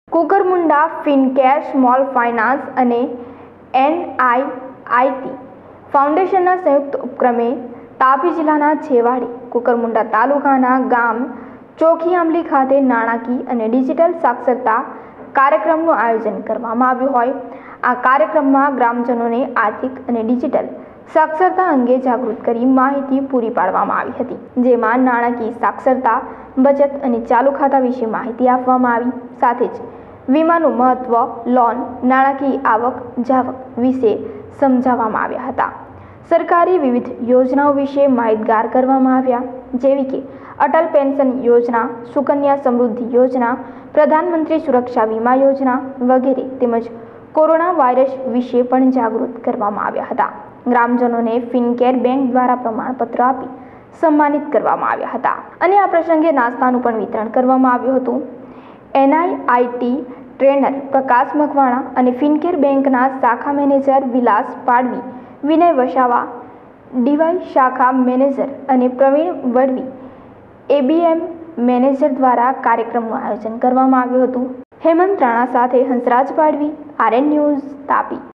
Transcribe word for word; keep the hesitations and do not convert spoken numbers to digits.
Kukarmunda ફિનકેર small finance અને NIIT ફાઉન્ડેશનના સંયુક્ત ઉપક્રમે તાપી જિલ્લાના છેવાડે કુકરમુંડા તાલુકાના ગામ ચોખી આંબલી ખાતે નાણાકીય અને ડિજિટલ સાક્ષરતા કાર્યક્રમનું આયોજન કરવામાં આવ્યું હોય આ કાર્યક્રમમાં ગ્રામજનોને આર્થિક અને ડિજિટલ સાક્ષરતા અંગે જાગૃત કરી માહિતી પૂરી પાડવામાં આવી હતી જેમાં નાણાકીય સાક્ષરતા બચત અને ચાલુ ખાતા વિશે માહિતી આપવામાં આવી સાથે જ વીમાનું મહત્વ લોન નાણાકીય આવક જાવક વિશે સમજાવવામાં આવ્યા હતા સરકારી વિવિધ યોજનાઓ વિશે માહિતગાર કરવામાં આવ્યા જેવી કે અટલ પેન્શન યોજના સુકન્યા સમૃદ્ધિ યોજના પ્રધાનમંત્રી સુરક્ષા વીમા યોજના વગેરે તેમજ કોરોના વાયરસ વિશે પણ જાગૃત કરવામાં આવ્યા હતા ગ્રામજનોને ફિનકેર બેંક દ્વારા પ્રમાણપત્ર આપી સન્માનિત કરવામાં આવ્યા હતા અને આ પ્રસંગે નાસ્તાનું પણ વિતરણ કરવામાં આવ્યું હતું એનઆઈઆઈટી ટ્રેનર પ્રકાશ મકવાણા અને ફિનકેર બેંકના શાખા મેનેજર વિલાસ પાડવી વિનય વસાવા ડીવાય શાખા મેનેજર અને પ્રવીણ વડવી એબીએમ મેનેજર દ્વારા કાર્યક્રમનું આયોજન કરવામાં આવ્યું હતું હેમંત રાણા સાથે હંસરાજ પાડવી આરએન ન્યૂઝ તાપી।